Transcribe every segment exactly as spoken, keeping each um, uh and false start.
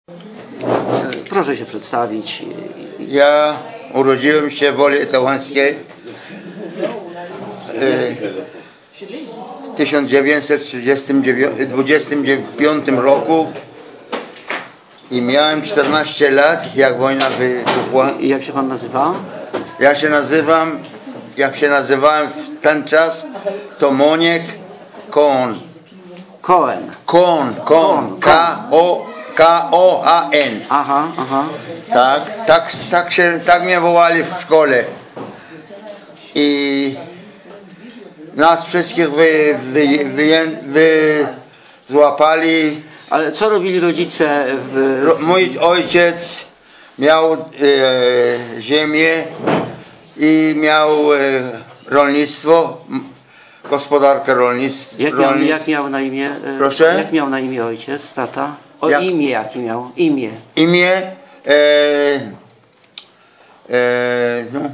Proszę się przedstawić. Ja urodziłem się w Woli Etałańskiej w tysiąc dziewięćset dwudziestym piątym roku i miałem czternaście lat, jak wojna wybuchła. I jak się pan nazywa? Ja się nazywam, jak się nazywałem w ten czas, to Moniek Cohen. Cohen. Cohen, Cohen, K O K O H N. Aha, aha. Tak, tak, tak się, tak mnie wołali w szkole. I nas wszystkich wy, wy, wy, wy złapali. Ale co robili rodzice w... Ro, mój ojciec miał e, ziemię i miał e, rolnictwo, gospodarkę rolnictwa. Jak miał, jak miał na imię? E, Proszę? Jak miał na imię ojciec, tata? O Jak? imię jakie miał? Imię. Imię e, e, no,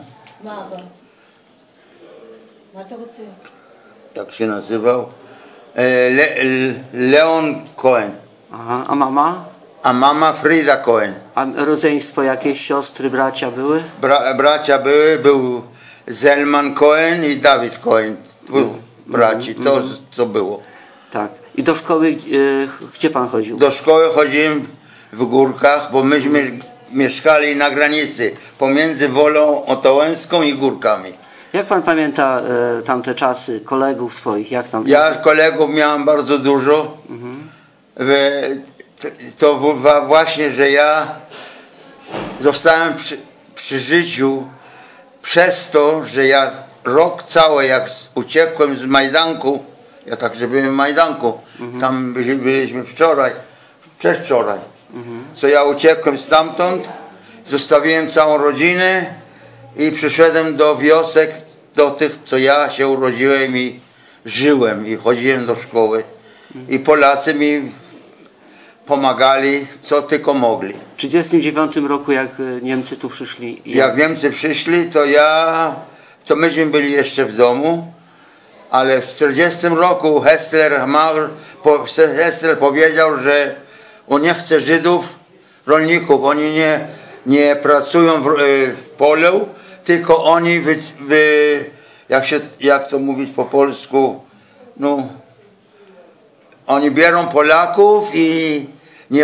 jak się nazywał? E, Le, Leon Cohen. Aha. A mama? A mama Frida Cohen. A rodzeństwo jakieś, siostry, bracia były? Bra, bracia były, był Zelman Cohen i Dawid Cohen. Dwóch braci, to co było. Tak. I do szkoły, e, gdzie pan chodził? Do szkoły chodziłem w Górkach, bo myśmy mieszkali na granicy pomiędzy Wolą Etałańską i Górkami. Jak pan pamięta e, tamte czasy, kolegów swoich? Jak tam? Ja kolegów miałem bardzo dużo. Mhm. To właśnie, że ja zostałem przy, przy życiu przez to, że ja rok cały, jak uciekłem z Majdanku, ja także byłem w Majdanku, mhm. Tam byliśmy wczoraj, przedwczoraj, mhm. Co ja uciekłem stamtąd, zostawiłem całą rodzinę i przyszedłem do wiosek, do tych, co ja się urodziłem i żyłem i chodziłem do szkoły. I Polacy mi pomagali, co tylko mogli. W trzydziestym dziewiątym roku, jak Niemcy tu przyszli? Jak, jak Niemcy przyszli, to ja, to myśmy byli jeszcze w domu, ale w czterdziestym roku Hessler, Hessler powiedział, że on nie chce Żydów, rolników, oni nie, nie pracują w, w polu, tylko oni, wy, wy, jak, się, jak to mówić po polsku, no, oni biorą Polaków i nie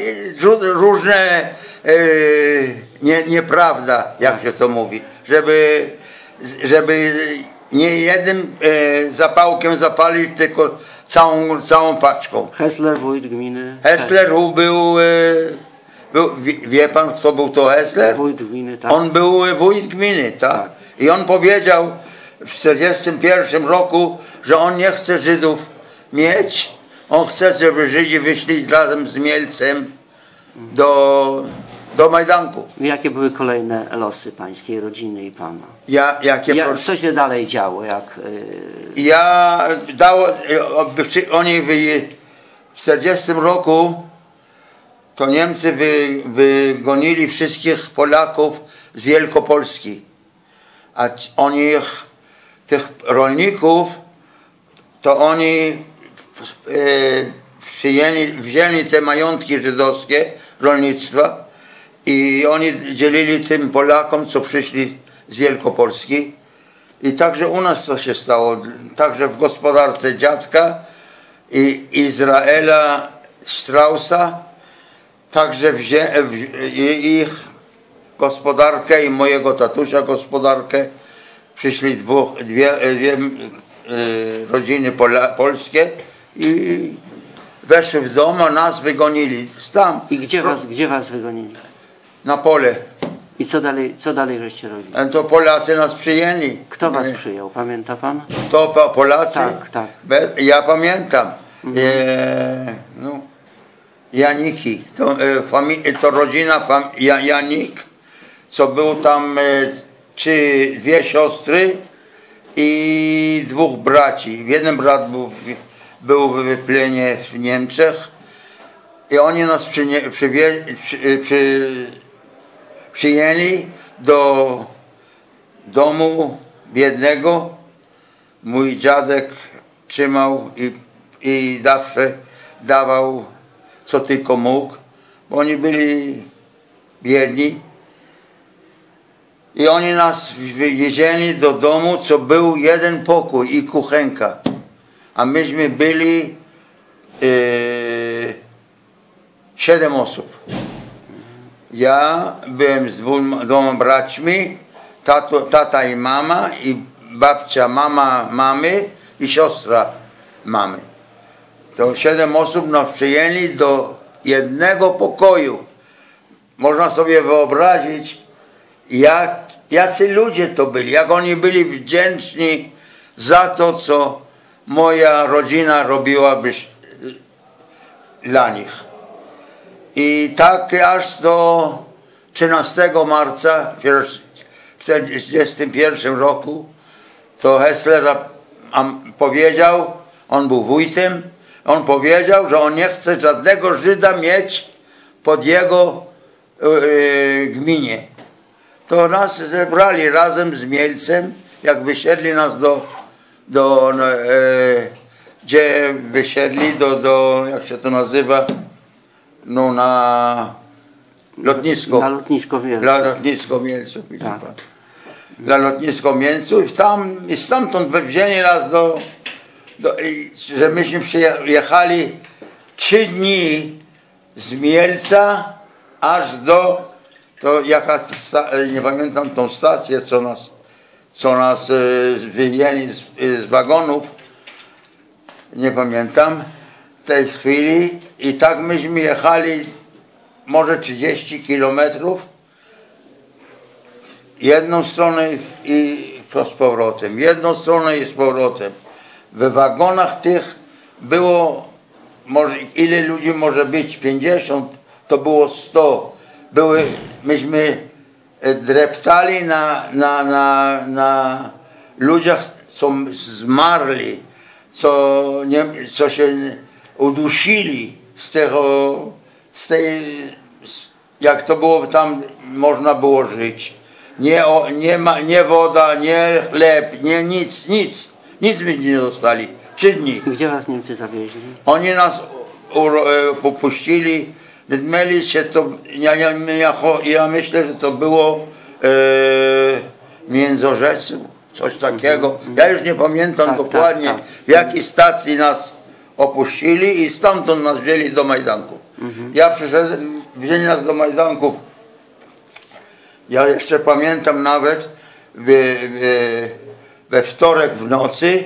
różne yy, nie, nieprawda, jak się to mówi, żeby, żeby nie jednym yy, zapałkiem zapalić, tylko całą, całą paczką. Hessler, wójt gminy. Hessler był, yy, był wie, wie pan, kto był to Hessler? Wójt gminy, tak. On był wójt gminy, tak. tak. I on powiedział w czterdziestym pierwszym roku, że on nie chce Żydów mieć. On chce, żeby Żydzi wyszli razem z Mielcem do, do Majdanku. Jakie były kolejne losy pańskiej rodziny i pana? Ja, jakie ja, proszę... Co się dalej działo? Jak, yy... Ja dało, oni w czterdziestym roku to Niemcy wy, wygonili wszystkich Polaków z Wielkopolski. A oni, tych rolników, to oni przyjęli, wzięli te majątki żydowskie rolnictwa i oni dzielili tym Polakom, co przyszli z Wielkopolski. I także u nas to się stało, także w gospodarce dziadka i Izraela Straussa, także wzię, w, ich gospodarkę i mojego tatusia gospodarkę przyszli dwóch, dwie, dwie y, rodziny pola, polskie i weszły w dom, a nas wygonili. Tam. I gdzie was, gdzie was wygonili? Na pole. I co dalej, co dalej żeście robili? To Polacy nas przyjęli. Kto was przyjął? Pamięta pan? Kto? Polacy? Tak, tak. Ja pamiętam. Mhm. E, no, Janiki. To, e, fami- to rodzina fam- Janik, co był tam e, czy dwie siostry i dwóch braci. Jeden brat był w, był w wyplenie w Niemczech i oni nas przynie, przywie, przy, przy, przyjęli do domu biednego. Mój dziadek trzymał i, i zawsze dawał co tylko mógł, bo oni byli biedni. I oni nas wywiezieli do domu, co był jeden pokój i kuchenka. A myśmy byli yy, siedem osób. Ja byłem z dwoma braćmi, tato, tata i mama, i babcia, mama mamy i siostra mamy. To siedem osób nas przyjęli do jednego pokoju. Można sobie wyobrazić, jak, jacy ludzie to byli, jak oni byli wdzięczni za to, co moja rodzina robiła dla nich. I tak aż do trzynastego marca w tysiąc dziewięćset czterdziestym pierwszym roku to Hessler powiedział, on był wójtem, on powiedział, że on nie chce żadnego Żyda mieć pod jego yy, gminie. To nas zebrali razem z Mielcem, jak wysiedli nas do, do yy, gdzie wysiedli do, do, jak się to nazywa, no na lotnisko. Na lotnisko Mielcu. Dla lotnisko Mielcu. Tak. Dla lotnisko Mielcu i tam, i stamtąd wywzięli nas do, do, że myśmy przyjechali trzy dni z Mielca aż do, to jaka, nie pamiętam tą stację, co nas, co nas wyjęli z, z wagonów, nie pamiętam w tej chwili, i tak myśmy jechali może trzydzieści kilometrów jedną stronę i z powrotem, jedną stronę i z powrotem. We wagonach tych było, może, ile ludzi może być? pięćdziesiąt, to było sto. Były, myśmy dreptali na, na, na, na ludziach, co zmarli, co, nie, co się udusili z tego, z tej, jak to było tam można było żyć. Nie, o, nie, ma, nie woda, nie chleb, nie nic, nic. Nic byśmy nie dostali. Trzy dni. Gdzie was Niemcy zawieźli? Oni nas popuścili. Mieli się to, ja, ja, ja, ja myślę, że to było e, w Międzorzecu, coś takiego. Ja już nie pamiętam tak, dokładnie, tak, tak. w jakiej stacji nas opuścili i stamtąd nas wzięli do Majdanków. Mhm. Ja przyszedłem, wzięli nas do Majdanków. Ja jeszcze pamiętam nawet w, w, we wtorek w nocy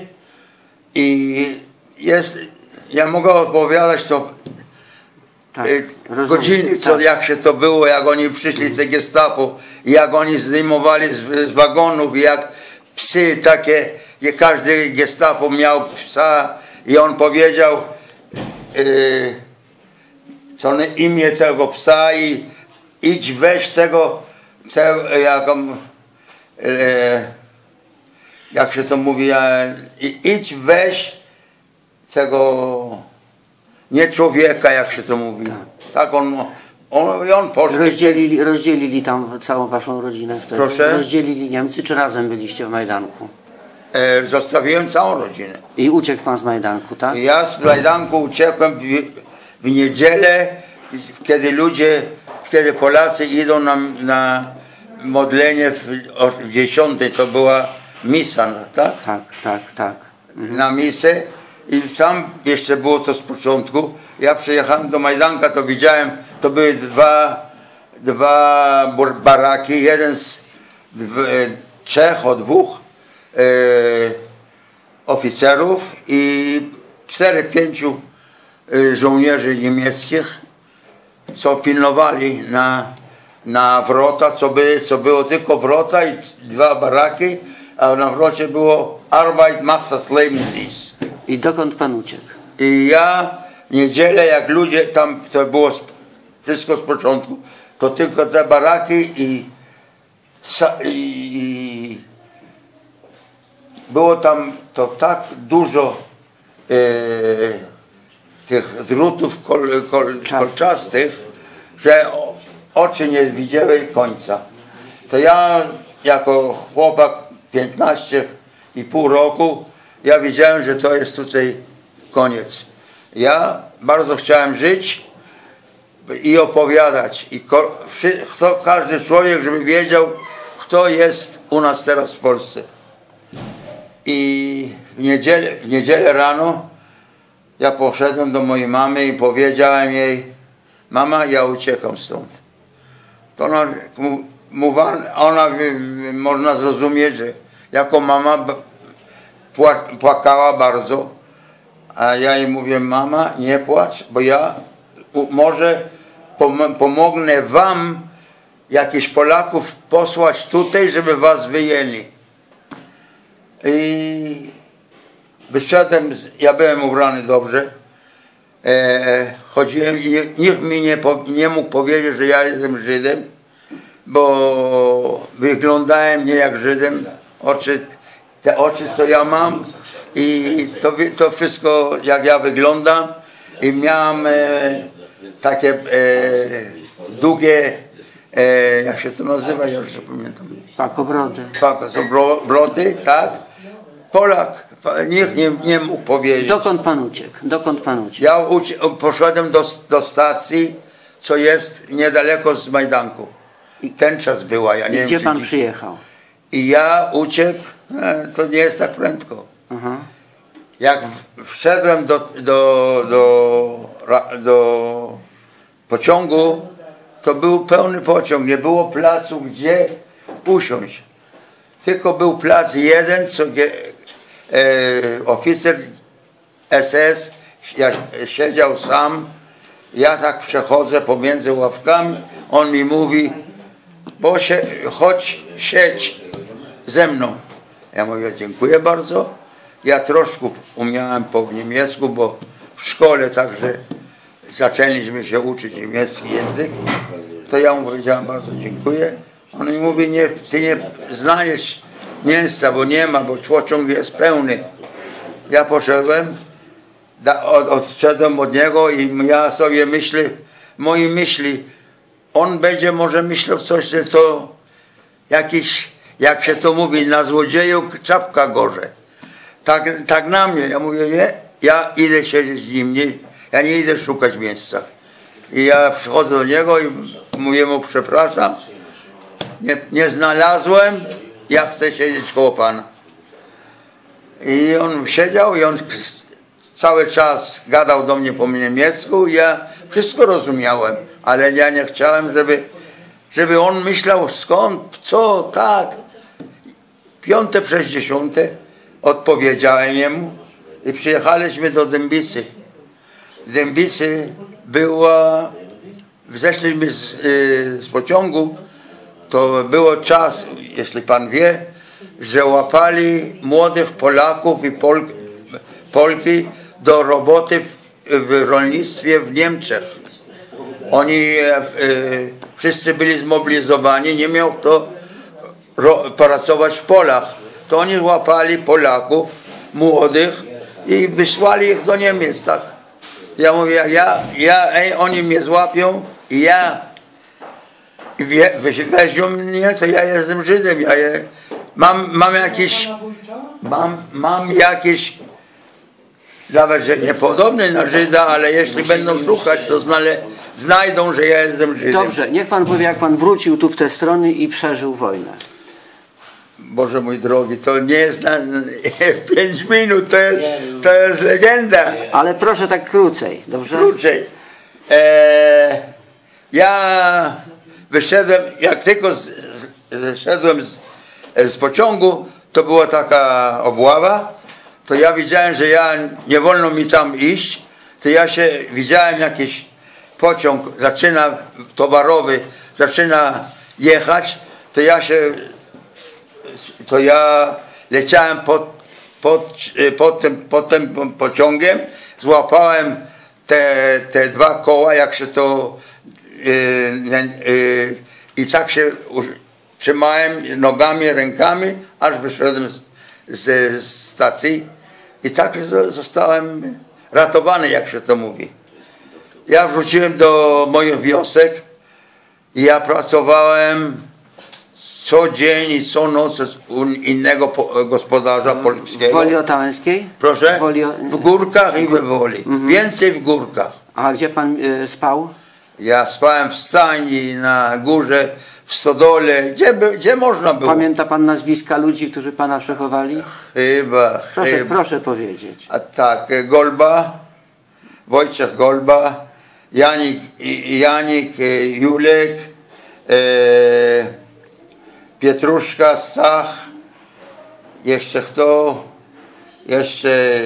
i jest, ja mogę opowiadać to tak, godziny, co, tak. jak się to było, jak oni przyszli z Gestapo, jak oni zdejmowali z, z wagonów, jak psy takie, każdy Gestapo miał psa i on powiedział yy, co na imię tego psa i idź weź tego, tego jak, yy, jak się to mówi, yy, idź weź tego nie człowieka, jak się to mówi. Tak, tak on, on, on poszedł. Rozdzielili, rozdzielili tam całą waszą rodzinę wtedy? Proszę? Rozdzielili Niemcy, czy razem byliście w Majdanku? E, zostawiłem całą rodzinę. I uciekł pan z Majdanku, tak? Ja z Majdanku uciekłem w, w niedzielę, kiedy ludzie, kiedy Polacy idą na, na modlenie w, w dziesiątej, to była misa, tak? Tak, tak, tak. Mhm. Na misę. I tam jeszcze było to z początku. Ja przyjechałem do Majdanka, to widziałem, to były dwa, dwa baraki, jeden z dw, trzech, o dwóch e, oficerów i cztery, pięciu e, żołnierzy niemieckich, co pilnowali na, na wrota, co, by, co było tylko wrota i dwa baraki, a na wrocie było Arbeit macht das Leben süß. I dokąd pan uciekł? I ja w niedzielę, jak ludzie tam, to było wszystko z początku, to tylko te baraki i, i było tam to tak dużo e, tych drutów kol, kol, kolczastych, że oczy nie widziały końca. To ja jako chłopak piętnaście i pół roku, ja wiedziałem, że to jest tutaj koniec. Ja bardzo chciałem żyć i opowiadać. I ko, wszy, kto, każdy człowiek, żeby wiedział, kto jest u nas teraz w Polsce. I w niedzielę, w niedzielę rano ja poszedłem do mojej mamy i powiedziałem jej: mama, ja uciekam stąd. To ona, ona można zrozumieć, że jako mama płakała bardzo, a ja jej mówię: mama, nie płacz, bo ja może pomogę wam jakichś Polaków posłać tutaj, żeby was wyjęli. I wyszedłem, ja byłem ubrany dobrze, e, chodziłem i nikt mi nie, nie mógł powiedzieć, że ja jestem Żydem, bo wyglądałem nie jak Żydem, oczy, te oczy co ja mam i to, to wszystko jak ja wyglądam i miałem e, takie e, długie, e, jak się to nazywa, ja już nie pamiętam. Pakobrody. Pakobrody, tak. Polak, nikt nie, nie mógł powiedzieć. Dokąd pan uciekł? Dokąd pan uciekł? Ja poszedłem do, do stacji, co jest niedaleko z Majdanku. Ten czas była, ja nie wiem. Gdzie pan czy... przyjechał? I ja uciekł, e, to nie jest tak prędko. Aha. Jak w, wszedłem do, do, do, do pociągu, to był pełny pociąg, nie było placu, gdzie usiąść. Tylko był plac jeden, co e, oficer S S, ja siedział sam, ja tak przechodzę pomiędzy ławkami, on mi mówi: bo się, chodź, siedź ze mną. Ja mówię: dziękuję bardzo. Ja troszkę umiałem po niemiecku, bo w szkole także zaczęliśmy się uczyć niemiecki język. To ja mu powiedziałem: bardzo dziękuję. On mi mówi: nie, ty nie znajdziesz miejsca, bo nie ma, bo pociąg jest pełny. Ja poszedłem, da, od, odszedłem od niego i ja sobie myślę, moje myśli, on będzie może myślał coś, że to jakiś, jak się to mówi, na złodzieju czapka gorze. Tak, tak na mnie. Ja mówię: nie, ja idę siedzieć z nim, nie, ja nie idę szukać miejsca. I ja przychodzę do niego i mówię mu: przepraszam, nie, nie znalazłem, ja chcę siedzieć koło pana. I on siedział i on cały czas gadał do mnie po niemiecku i ja wszystko rozumiałem, ale ja nie chciałem, żeby, żeby on myślał skąd, co, tak. Piąte przez dziesiąte odpowiedziałem jemu i przyjechaliśmy do Dębicy. W Dębicy była, zeszliśmy z, yy, z pociągu, to było czas, jeśli pan wie, że łapali młodych Polaków i Pol, Polki do roboty w, w rolnictwie w Niemczech. Oni e, e, wszyscy byli zmobilizowani, nie miał kto ro, pracować w polach. To oni łapali Polaków młodych i wysłali ich do Niemiec. Tak. Ja mówię: ja, ja, ej, oni mnie złapią i ja wie, weźmią mnie, to ja jestem Żydem. Ja je, mam, mam jakiś, mam, mam jakiś, nawet że niepodobny na Żyda, ale jeśli będą szukać, to znale, znajdą, że ja jestem Żydem. Dobrze, niech pan powie, jak pan wrócił tu w te strony i przeżył wojnę. Boże mój drogi, to nie jest na pięć minut, to jest, to jest legenda. Ale proszę tak krócej, dobrze? Krócej. E, ja wyszedłem, jak tylko z, z, zeszedłem z, z pociągu, to była taka obława, to ja widziałem, że ja nie wolno mi tam iść, to ja się widziałem, jakiś pociąg zaczyna, towarowy, zaczyna jechać, to ja się to ja leciałem pod, pod, pod, tym, pod tym pociągiem, złapałem te, te dwa koła, jak się to yy, yy, i tak się trzymałem nogami, rękami, aż wyszedłem z, z, z stacji i tak zostałem ratowany, jak się to mówi. Ja wróciłem do moich wiosek i ja pracowałem co dzień i co noc u innego gospodarza polskiego. W Woli Otałęskiej? Proszę? W, Woli... w Górkach i we Woli. Mhm. Więcej w Górkach. A gdzie pan y, spał? Ja spałem w stajni, na górze, w stodole, gdzie, by, gdzie można było. Pamięta pan nazwiska ludzi, którzy pana przechowali? Chyba, Proszę, chyba. proszę powiedzieć. A tak, Golba, Wojciech Golba, Janik, Janik Julek, e, Pietruszka, Stach, jeszcze kto, jeszcze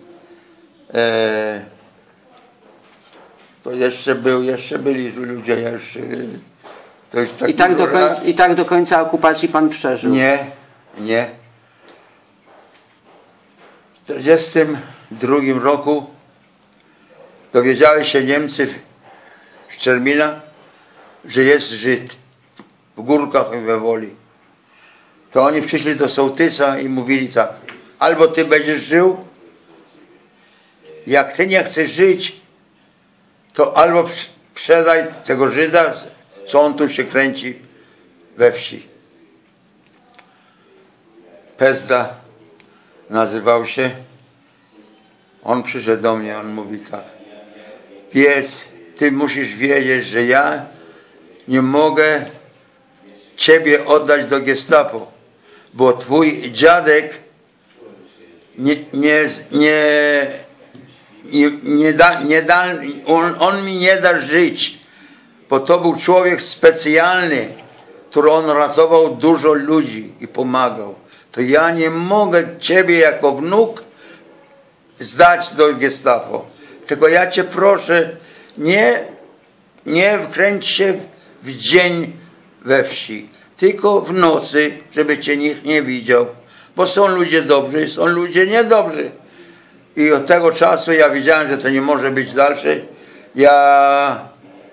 e, to jeszcze był, jeszcze byli ludzie, ja już, to już tak I tak, do dużo końca, lat. I tak do końca okupacji pan przeżył? Nie, nie. W czterdziestym drugim roku dowiedziały się Niemcy z Czermina, że jest Żyd w Górkach i we Woli. To oni przyszli do sołtysa i mówili tak: albo ty będziesz żył, jak ty nie chcesz żyć, to albo sprzedaj tego Żyda, co on tu się kręci we wsi. Pezda nazywał się. On przyszedł do mnie, on mówi tak: pies, ty musisz wiedzieć, że ja nie mogę ciebie oddać do gestapo, bo twój dziadek nie, nie, nie, nie, nie da, nie da on, on mi nie da żyć, bo to był człowiek specjalny, który on ratował dużo ludzi i pomagał. To ja nie mogę ciebie jako wnuk zdać do gestapo. Tylko ja cię proszę, nie, nie wkręć się w dzień we wsi, tylko w nocy, żeby cię nikt nie widział. Bo są ludzie dobrzy, są ludzie niedobrzy. I od tego czasu ja wiedziałem, że to nie może być dalsze. Ja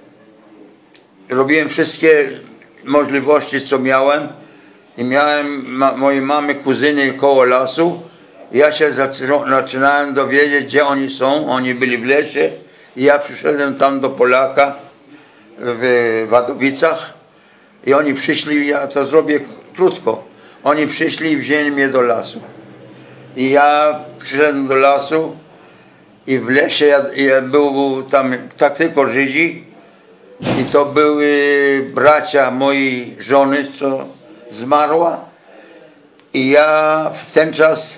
robiłem wszystkie możliwości, co miałem. I miałem ma, mojej mamy kuzyny koło lasu. I ja się zaczynałem dowiedzieć, gdzie oni są. Oni byli w lesie. I ja przyszedłem tam do Polaka w Wadowicach. I oni przyszli, ja to zrobię krótko. Oni przyszli i wzięli mnie do lasu. I ja przyszedłem do lasu i w lesie ja, ja był tam tak tylko Żydzi. I to były bracia mojej żony, co zmarła. I ja w ten czas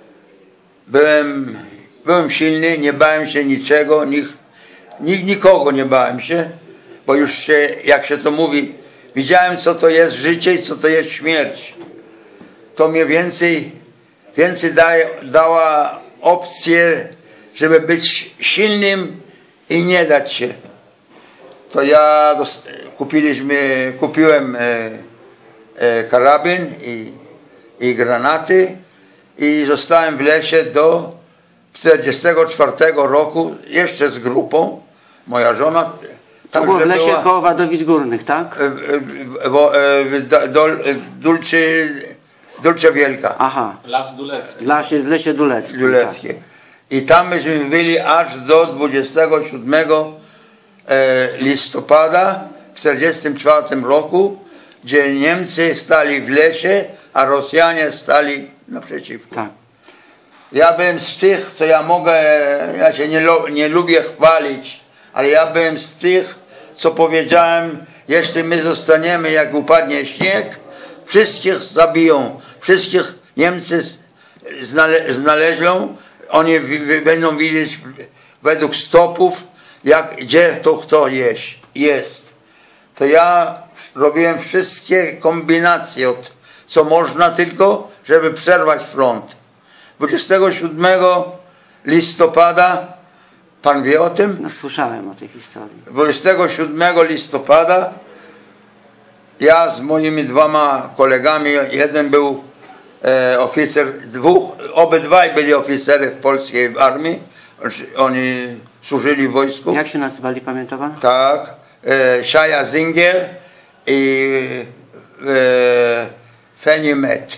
byłem, byłem silny, nie bałem się niczego, nikt, nikt, nikogo nie bałem się, bo już się, jak się to mówi, widziałem, co to jest życie i co to jest śmierć. To mnie więcej, więcej daje, dała opcję, żeby być silnym i nie dać się. To ja kupiliśmy, kupiłem e, e, karabin i, i granaty i zostałem w lesie do czterdziestego czwartego roku, jeszcze z grupą. Moja żona To było w lesie była, koło Wadowic Górnych, tak? w, w, w, w Dulczy, Dulcze Wielka. Aha. Las Dulecki. W lesie, w lesie Duleckim. Duleckie. Tak. I tam myśmy byli aż do dwudziestego siódmego listopada w czterdziestym czwartym roku, gdzie Niemcy stali w lesie, a Rosjanie stali naprzeciwko. Tak. Ja byłem z tych, co ja mogę, ja się nie, nie lubię chwalić, ale ja byłem z tych, co powiedziałem: jeśli my zostaniemy, jak upadnie śnieg, wszystkich zabiją, wszystkich Niemcy znale, znaleźlą, oni w, w, będą widzieć według stopów, jak, gdzie to kto jest, jest. To ja robiłem wszystkie kombinacje, od, co można tylko, żeby przerwać front. dwudziestego siódmego listopada, pan wie o tym? No, słyszałem o tej historii. dwudziestego siódmego listopada ja z moimi dwoma kolegami, jeden był e, oficer, dwóch, obydwaj byli oficery w polskiej armii, oni służyli w wojsku. Jak się nazywali, pamięta pan? Tak, e, Szaja Zinger i e, Feni Met.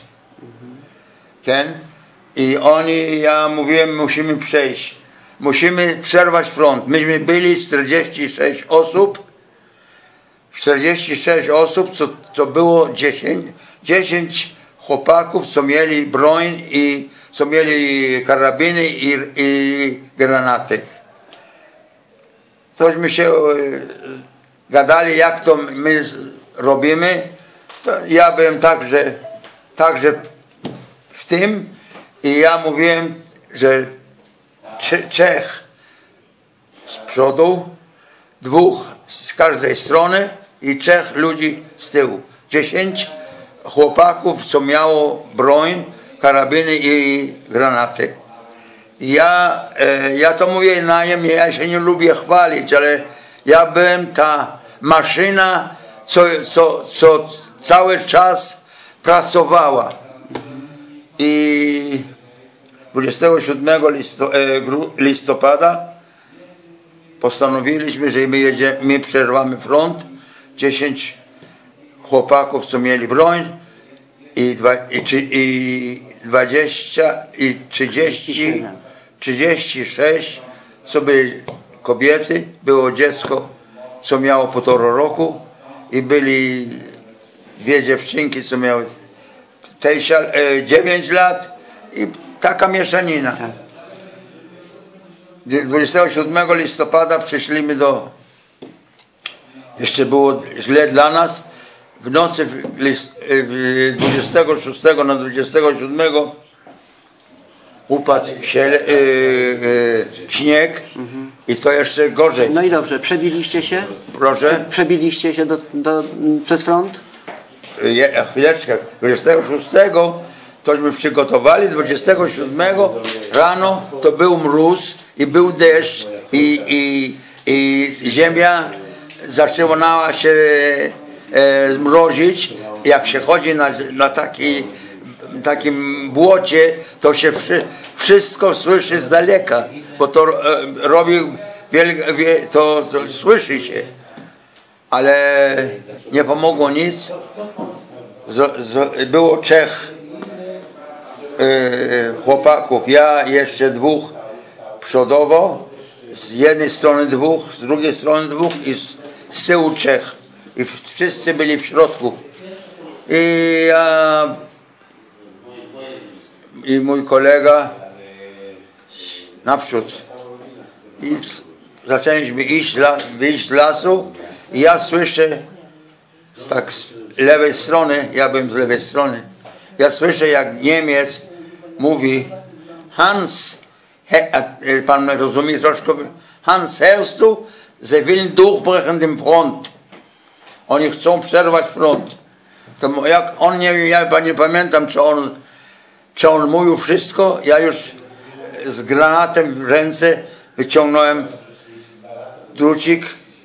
Ten. I oni, ja mówiłem, musimy przejść, musimy przerwać front. Myśmy byli czterdzieści sześć osób, czterdzieści sześć osób, co, co było dziesięć, dziesięć chłopaków, co mieli broń i co mieli karabiny i, i granaty. Tośmy się gadali, jak to my robimy, to ja byłem także, także w tym i ja mówiłem, że trzech z przodu, dwóch z każdej strony i trzech ludzi z tyłu. Dziesięć chłopaków, co miało broń, karabiny i granaty. Ja, e, ja to mówię najemnie, ja się nie lubię chwalić, ale ja byłem ta maszyna, co, co, co cały czas pracowała. I dwudziestego siódmego listopada postanowiliśmy, że my, jedzie, my przerwamy front. dziesięć chłopaków, co mieli broń i, dwa, i, i dwadzieścia i trzydzieści, trzydzieści sześć, co były kobiety, było dziecko, co miało półtora roku i byli dwie dziewczynki, co miały dziewięć lat i taka mieszanina. dwudziestego siódmego listopada przyszliśmy do, jeszcze było źle dla nas, w nocy dwudziestego szóstego na dwudziestego siódmego upadł się, e, e, śnieg mhm. i to jeszcze gorzej. No i dobrze, przebiliście się? Proszę? Przebiliście się do, do, przez front? Je, chwileczkę, dwudziestego szóstego tośmy przygotowali, dwudziestego siódmego rano to był mróz i był deszcz i, i, i ziemia zaczynała się e, zmrozić. Jak się chodzi na, na taki, takim błocie, to się wszy, wszystko słyszy z daleka, bo to e, robi, wiel, wie, to, to słyszy się. Ale nie pomogło nic. Z, z, było trzech e, chłopaków, ja jeszcze dwóch przodowo, z jednej strony dwóch, z drugiej strony dwóch i z, z tyłu trzech. I wszyscy byli w środku. I ja i mój kolega naprzód. I zaczęliśmy iść, wyjść z lasu i ja słyszę z tak z lewej strony, ja byłem z lewej strony, ja słyszę, jak Niemiec mówi: Hans, he, pan rozumie troszkę, Hans, hörst du, sie willen durchbrechen den Front. Oni chcą przerwać front. To jak on nie wiem, ja nie pamiętam, czy on, czy on mówił wszystko. Ja już z granatem w ręce wyciągnąłem drucik.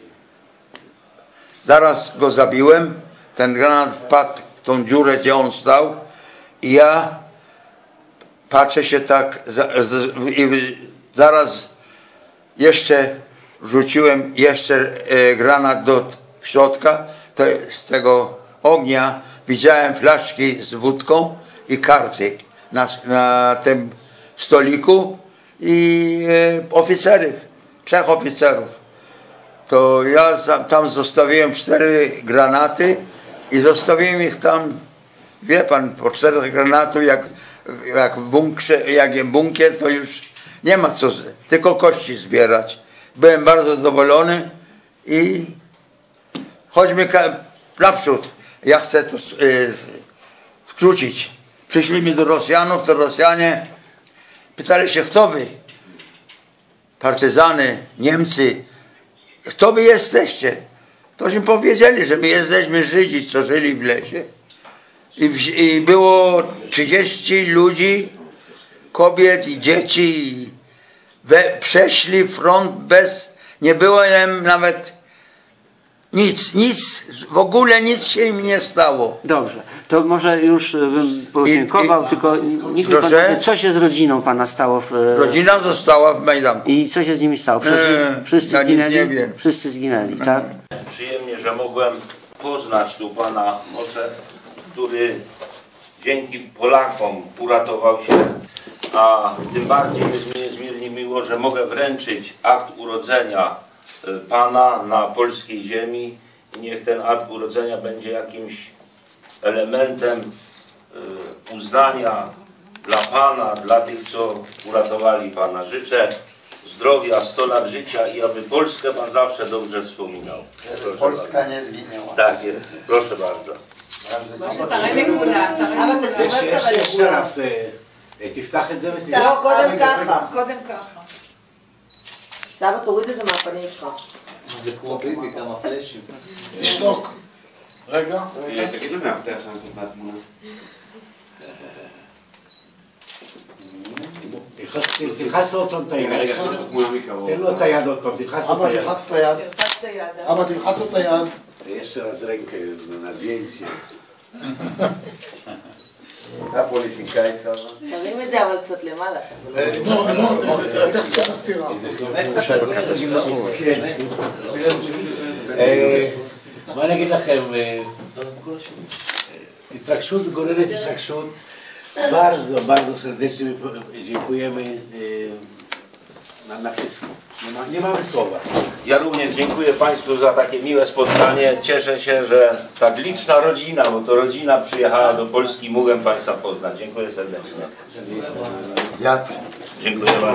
Zaraz go zabiłem. Ten granat wpadł w tą dziurę, gdzie on stał. I ja patrzę się tak i zaraz jeszcze rzuciłem jeszcze granat do środka. To z tego ognia widziałem flaszki z wódką i karty na, na tym stoliku i e, oficerów, trzech oficerów. To ja za, tam zostawiłem cztery granaty i zostawiłem ich tam, wie pan, po czterech granatów, jak, jak w bunkrze, jak jest bunkier, to już nie ma co, tylko kości zbierać. Byłem bardzo zadowolony i chodźmy naprzód. Ja chcę to y, skrócić. Przyszliśmy do Rosjanów, to Rosjanie pytali się, kto wy? Partyzany, Niemcy. Kto wy jesteście? Tośmy powiedzieli, że my jesteśmy Żydzi, co żyli w lesie. I, w, i było trzydzieści ludzi, kobiet i dzieci. I we, przeszli front bez, nie było im nawet nic, nic, w ogóle nic się im nie stało. Dobrze, to może już bym podziękował, I, i, tylko niech mi pan powie, co się z rodziną pana stało w... Rodzina została w Majdanku. I co się z nimi stało? Wszyscy, wszyscy ja zginęli? Nie wiem. Wszyscy zginęli, tak? Przyjemnie, że mogłem poznać tu pana Mosze, który dzięki Polakom uratował się, a tym bardziej jest mi niezmiernie miło, że mogę wręczyć akt urodzenia pana na polskiej ziemi i niech ten akt urodzenia będzie jakimś elementem uznania dla pana, dla tych, co uratowali pana. Życzę zdrowia, sto lat życia i aby Polskę Pan zawsze dobrze wspominał. Proszę Polska bardzo. nie zginęła. Tak jest, proszę bardzo. jeszcze, jeszcze, jeszcze raz, תפתח את זה ותראה. לא, קודם ככה. קודם ככה. סבא, תוריד את זה מהפנים שלך. זה כמו ביבי, כמה פלאשים. תשתוק. רגע, רגע. תגיד למאבטח שאני צריך מהתמונה. תלחץ לו עוד פעם את היד. רגע, תעשה את התמונה מקרוב. תן לו את היד עוד פעם, תלחץ לו את אבא היד. תלחץ את היד. תלחץ את היד. אבא תלחץ את היד. jeszcze raz rękę nadwieńć się. אתה פוליטיקאי סבא? תרים את זה אבל קצת למעלה. לא, לא, תכף סתירה. מה אני אגיד לכם, התרגשות גוררת התרגשות. Bardzo, bardzo serdecznie dziękujemy na, na wszystko. Nie, ma, nie mamy słowa. Ja również dziękuję Państwu za takie miłe spotkanie. Cieszę się, że tak liczna rodzina, bo to rodzina przyjechała do Polski, mogłem Państwa poznać. Dziękuję serdecznie. Ja Dziękuję bardzo.